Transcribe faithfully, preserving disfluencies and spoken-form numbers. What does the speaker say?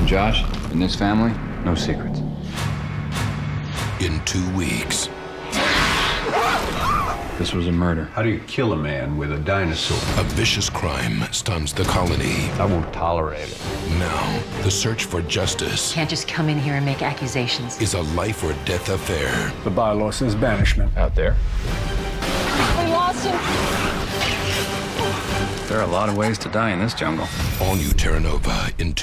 Josh, in this family, no secrets. In two weeks. This was a murder. How do you kill a man with a dinosaur? A vicious crime stuns the colony. I won't tolerate it. Now, the search for justice Can't just come in here and make accusations. is a life or death affair. The bylaw says banishment. Out there, We lost him. there are a lot of ways to die in this jungle. All new Terra in